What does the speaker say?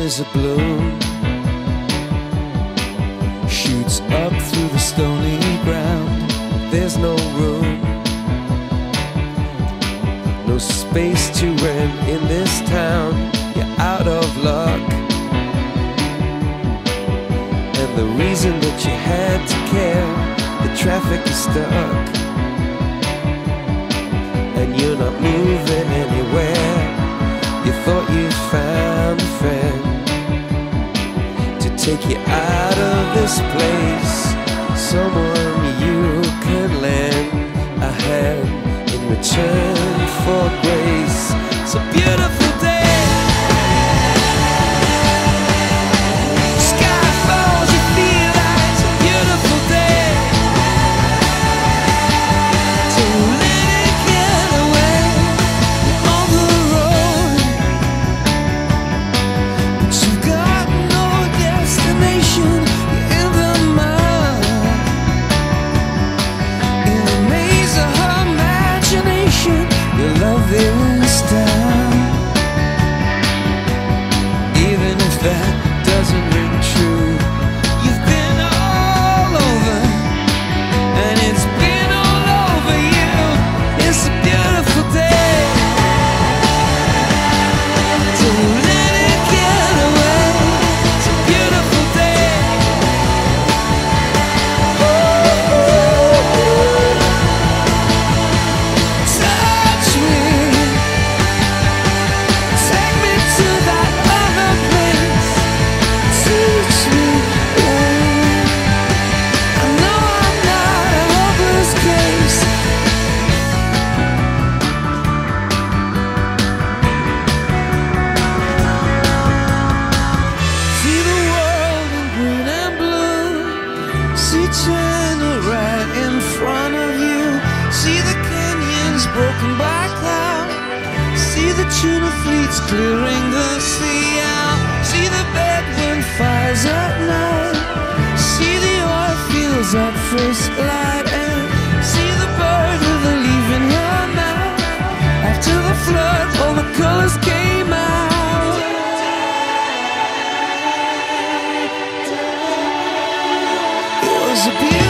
flowers are bloom, shoots up through the stony ground. There's no room, no space to rent in this town. You're out of luck, and the reason that you had to care, the traffic is stuck, and you're not moving anywhere. You thought you found a friend to take you out of this place, someone you could lend a hand in return for grace. It's a beautiful day. Sky falls, you feel like it's a beautiful day. Don't let it get away. You're on the road, but you've got no destination. You're in the mud, in the maze of her imagination. Your love is down, even if that doesn't ring true. You've been all over, and it's been all over you. It's a beautiful day. Don't let it get away. It's a beautiful day. Touch me, take me to that other place. Teach me, I know I'm not a hopeless case. See the world in green and blue. See China right in front of you. See the canyons broken by cloud. See the tuna fleets clearing the sea out. See the bedroom fires at night. See the oil fields at first light. And see the bird with a leaf in her mouth. After the flood, all the colors came out. It was a beautiful